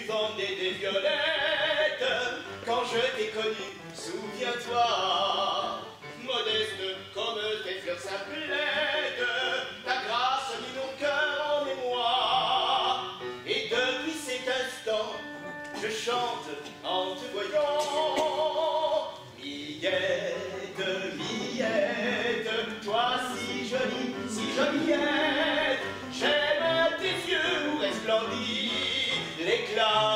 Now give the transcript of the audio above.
vendais des violettes quand je t'ai connu, souviens-toi. Modeste comme tes fleurs simplettes, ta grâce mit mon cœur en émoi. Et depuis cet instant, je chante en te voyant. Miette, Miette, toi si jolie, j'aime tes yeux où resplendit l'éclat